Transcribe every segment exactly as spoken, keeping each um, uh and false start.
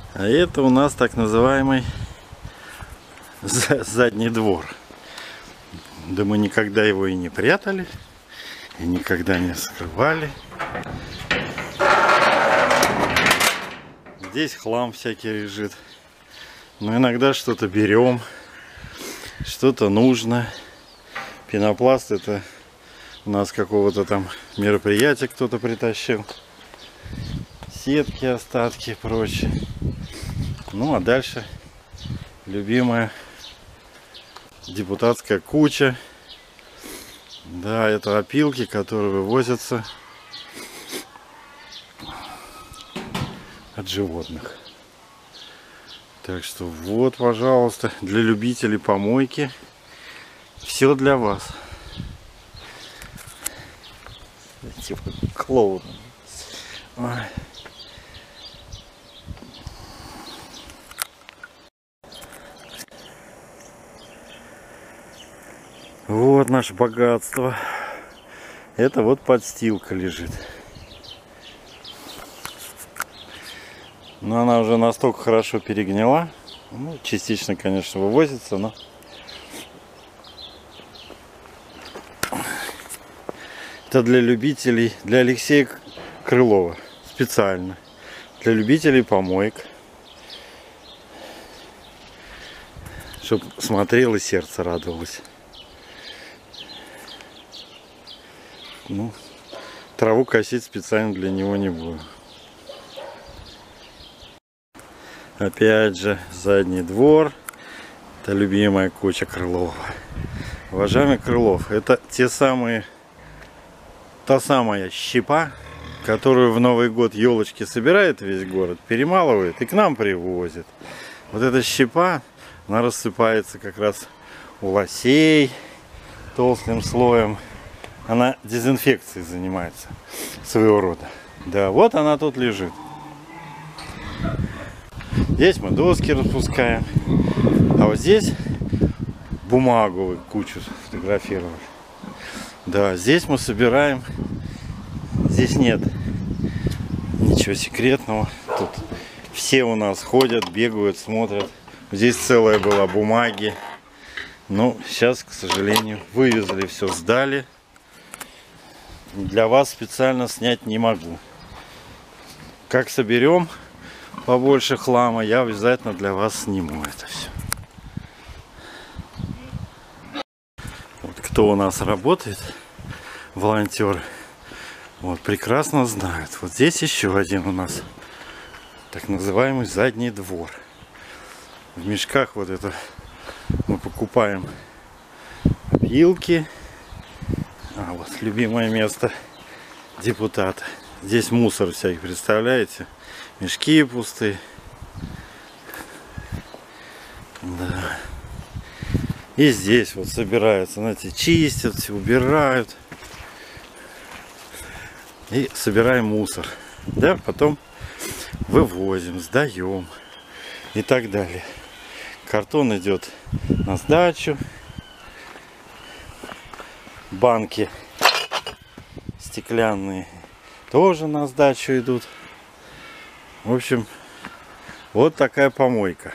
А это у нас так называемый задний двор. Да мы никогда его и не прятали, и никогда не скрывали. Здесь хлам всякий лежит. Но иногда что-то берем, что-то нужно. Пенопласт — это у нас какого-то там мероприятия кто-то притащил. Сетки, остатки, прочее. Ну а дальше любимая депутатская куча. Да, это опилки, которые вывозятся от животных. Так что вот, пожалуйста, для любителей помойки все для вас. Типа клоун. Ой. Вот наше богатство. Это вот подстилка лежит. Но она уже настолько хорошо перегнила. Ну, частично, конечно, вывозится, но это для любителей, для Алексея Крылова специально. Для любителей помоек. Чтоб смотрел и сердце радовалось. Ну, траву косить специально для него не буду. Опять же, задний двор. Это любимая куча Крылова. Уважаемый Крылов, это те самые, та самая щепа, которую в Новый год елочки собирает весь город, перемалывает и к нам привозит. Вот эта щепа, она рассыпается как раз у лосей толстым слоем. Она дезинфекцией занимается своего рода. Да, вот она тут лежит. Здесь мы доски распускаем. А вот здесь бумагу кучу фотографировали. Да, здесь мы собираем. Здесь нет ничего секретного. Тут все у нас ходят, бегают, смотрят. Здесь целая была бумаги. Но сейчас, к сожалению, вывезли все, сдали. Для вас специально снять не могу. Как соберем побольше хлама, я обязательно для вас сниму это все. Вот кто у нас работает, волонтеры, вот прекрасно знают. Вот здесь еще один у нас так называемый задний двор. В мешках вот это мы покупаем опилки. А вот любимое место депутата. Здесь мусор всякий, представляете? Мешки пустые. Да. И здесь вот собираются, знаете, чистят, все убирают. И собираем мусор. Да, потом вывозим, сдаем и так далее. Картон идет на сдачу. Банки стеклянные тоже на сдачу идут. В общем, вот такая помойка.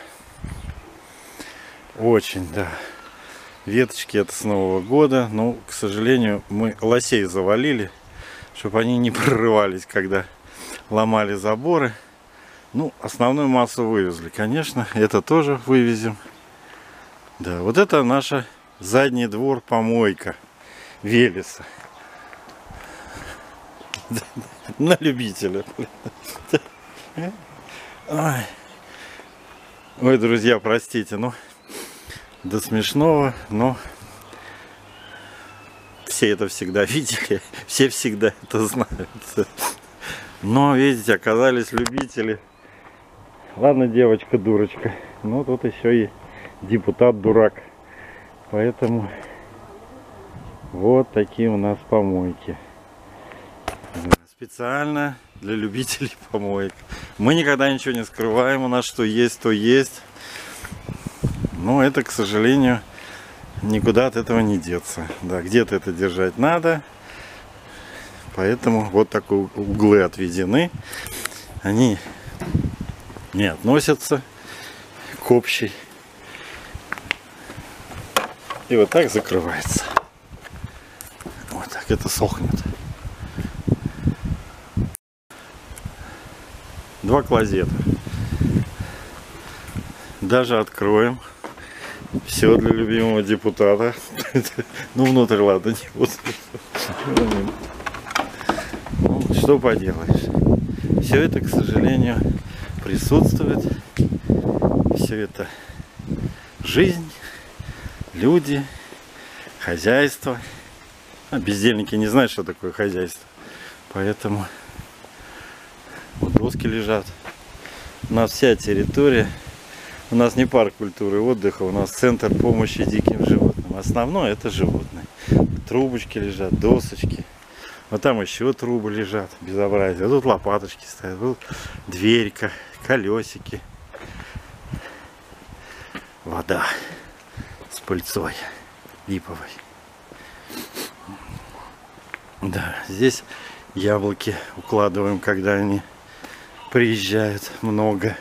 Очень, да. Веточки это с Нового года. Но, к сожалению, мы лосей завалили, чтобы они не прорывались, когда ломали заборы. Ну, основную массу вывезли, конечно. Это тоже вывезем. Да, вот это наша задний двор помойка Велеса. На любителя. Ой. Ой, друзья, простите, ну до смешного, но все это всегда видели, все всегда это знают. Но, видите, оказались любители. Ладно, девочка дурочка, но тут еще и депутат дурак. Поэтому вот такие у нас помойки. Специально для любителей помоек. Мы никогда ничего не скрываем. У нас что есть, то есть. Но это, к сожалению, никуда от этого не деться. Да, где-то это держать надо. Поэтому вот такие углы отведены. Они не относятся к общей. И вот так закрывается. Вот так это сохнет. Два клозета. Даже откроем. Все для любимого депутата. Ну, внутрь, ладно, не буду. Ну, что поделаешь. Все это, к сожалению, присутствует. Все это жизнь, люди, хозяйство. А бездельники не знают, что такое хозяйство. Поэтому вот доски лежат. У нас вся территория. У нас не парк культуры и отдыха, у нас центр помощи диким животным. Основное это животные. Трубочки лежат, досочки. Вот там еще трубы лежат, безобразие. Тут лопаточки стоят, тут дверька, колесики. Вода с пыльцой липовой. Да, здесь яблоки укладываем, когда они приезжают много.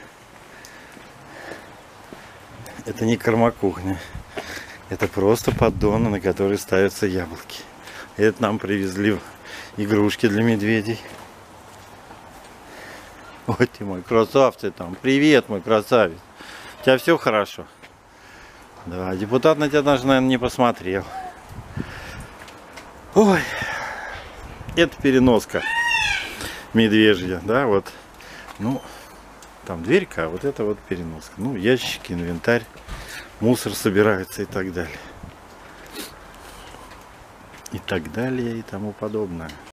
Это не кормокухня. Это просто поддоны, на которые ставятся яблоки. Это нам привезли игрушки для медведей. Вот ты мой красавчик там. Привет, мой красавец. У тебя все хорошо? Да, депутат на тебя даже, наверное, не посмотрел. Ой. Это переноска медвежья, да, вот. Ну, там дверька, а вот это вот переноска. Ну, ящики, инвентарь, мусор собирается и так далее. И так далее, и тому подобное.